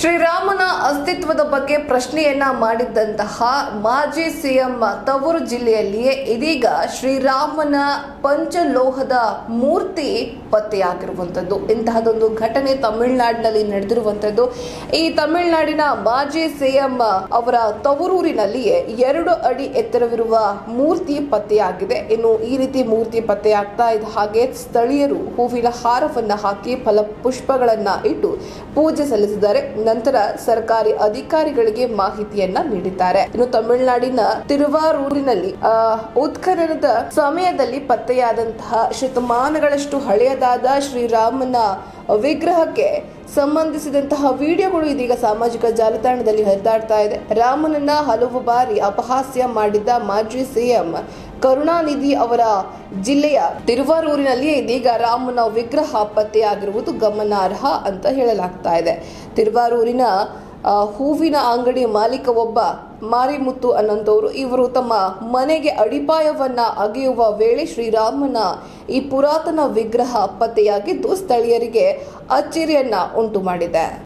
ಶ್ರೀರಾಮನ ಅಸ್ತಿತ್ವದ ಬಗ್ಗೆ ಪ್ರಶ್ನೆಯನ್ನ ಮಾಡಿದ್ದಂತಹ ಮಾಜಿ ಸಿಎಂ ತವರು ಜಿಲ್ಲೆಯಲ್ಲಿಯೇ ಇದೀಗ ಶ್ರೀರಾಮನ ಪಂಚಲೋಹದ ಮೂರ್ತಿ ಪತ್ತೆಯಾಗಿರುವಂತದ್ದು. ಇಂತಹದೊಂದು ಘಟನೆ ತಮಿಳುನಾಡಿನಲ್ಲಿ ನಡೆದಿರುವಂತದ್ದು. ಈ ತಮಿಳುನಾಡಿನ ಮಾಜಿ ಸಿಎಂ ಅವರ ತವರೂರಿನಲ್ಲಿಯೇ 2 ಅಡಿ ಎತ್ತರವಿರುವ ಮೂರ್ತಿ ಪತ್ತೆಯಾಗಿದೆ. ಇನ್ನು ಈ ರೀತಿ ಮೂರ್ತಿ ಪತ್ತೆಯಾಗ್ತಾ ಇದ್ದ ಹಾಗೆ ಸ್ಥಳೀಯರು ಹೂವಿನ ಹಾರವನ್ನ ಹಾಕಿ ಫಲಪುಷ್ಪಗಳನ್ನ ಇಟ್ಟು ಪೂಜೆ ಸಲ್ಲಿಸಿದ್ದಾರೆ. ನಂತರ ಸರ್ಕಾರಿ ಅಧಿಕಾರಿಗಳಿಗೆ ಮಾಹಿತಿಯನ್ನ ನೀಡಿದ್ದಾರೆ. ಇನ್ನು ತಮಿಳುನಾಡಿನ ತಿರುವಾರೂರಿನಲ್ಲಿ ಉತ್ಖನನದ ಸಮಯದಲ್ಲಿ ಪತ್ತೆಯಾದಂತಹ ಶತಮಾನಗಳಷ್ಟು ಹಳೆಯದಾದ ಶ್ರೀರಾಮನ ವಿಗ್ರಹಕ್ಕೆ ಸಂಬಂಧಿಸಿದಂತಹ ವಿಡಿಯೋಗಳು ಇದೀಗ ಸಾಮಾಜಿಕ ಜಾಲತಾಣದಲ್ಲಿ ಹರಿದಾಡ್ತಾ ಇದೆ. ರಾಮನನ್ನ ಹಲವು ಬಾರಿ ಅಪಹಾಸ್ಯ ಮಾಡಿದ್ದ ಮಾಜಿ ಸಿಎಂ ಕರುಣಾನಿಧಿ ಅವರ ಜಿಲ್ಲೆಯ ತಿರುವಾರೂರಿನಲ್ಲಿ ಇದೀಗ ರಾಮನ ವಿಗ್ರಹ ಪತ್ತೆಯಾಗಿರುವುದು ಗಮನಾರ್ಹ ಅಂತ ಹೇಳಲಾಗ್ತಾ ಇದೆ. ತಿರುವಾರೂರಿನ ಹೂವಿನ ಅಂಗಡಿ ಮಾಲೀಕ ಒಬ್ಬ ಮಾರಿಮುತ್ತು ಅನ್ನೋಂಥವ್ರು ಇವರು ತಮ್ಮ ಮನೆಗೆ ಅಡಿಪಾಯವನ್ನ ಅಗೆಯುವ ವೇಳೆ ಶ್ರೀರಾಮನ ಈ ಪುರಾತನ ವಿಗ್ರಹ ಪತ್ತೆಯಾಗಿದ್ದು ಸ್ಥಳೀಯರಿಗೆ ಅಚ್ಚರಿಯನ್ನ ಉಂಟು ಮಾಡಿದೆ.